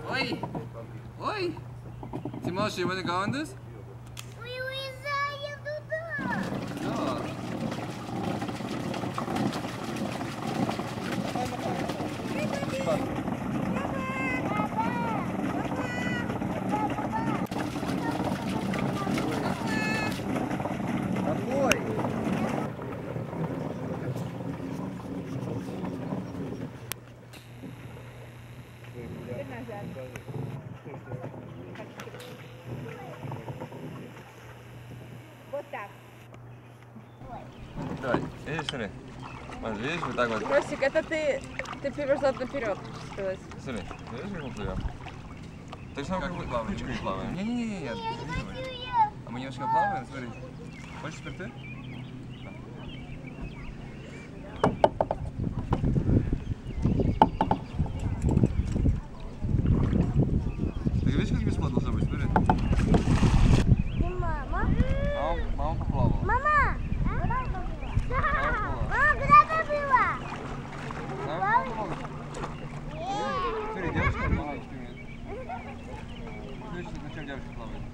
Oi! Oi! Timoshi, you wanna go on this? Вот так. Давай, видишь, смотри. Вот, видишь, вот так вот. Ростик, это ты плывешь задом наперед. Смотри, видишь, как мы плывем? Так же самое, как мы ручкой плаваем. Не-не-не, а мы немножко плаваем, смотри. Хочешь теперь ты? Ты видишь, как бесплатно должно быть? Смотри. Мама? Мама поплавала. Мама! Мама, куда ты была? Смотри, девушка плавает. Смотри, зачем девушка плавает?